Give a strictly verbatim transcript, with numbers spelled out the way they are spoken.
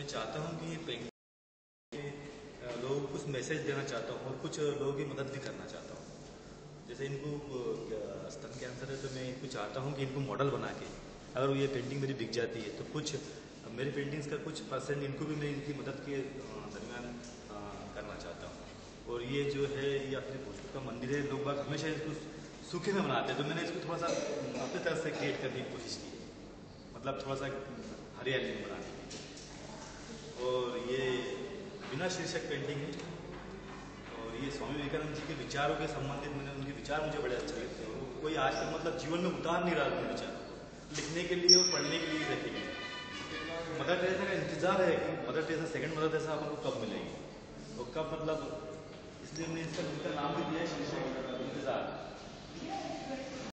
मैं चाहता हूँ कि ये पेंटिंग लोगों को कुछ मैसेज देना चाहता हूँ और कुछ लोगों की मदद भी करना चाहता हूँ। जैसे इनको स्तन कैंसर है, तो मैं इनको चाहता हूँ कि इनको मॉडल बना के अगर ये पेंटिंग मेरी बिक जाती है तो कुछ मेरी पेंटिंग्स का कुछ परसेंट इनको भी मैं इनकी मदद के दरमियान करना चाहता हूँ। और ये जो है ये अपने भोजपुर का मंदिर है, लोग बाग हमेशा इसको सूखे में बनाते हैं, तो मैंने इसको थोड़ा सा अपनी तरफ से क्रिएट करने की कोशिश की है, मतलब थोड़ा सा हरियाली में बनाने की। और ये बिना शीर्षक पेंटिंग है और ये स्वामी विवेकानंद जी के विचारों के संबंधित, मैंने उनके विचार मुझे बड़े अच्छे लगते हैं। वो कोई आज तक मतलब जीवन में उतार नहीं रहा उनके विचार लिखने के लिए और पढ़ने के लिए रखेंगे। मदर टेरेसा का इंतजार है कि Mother Teresa second Mother Teresa आपको कब मिलेगी और कब, मतलब इसलिए हमने इसका उनका नाम भी दिया है शीर्षक इंतजार।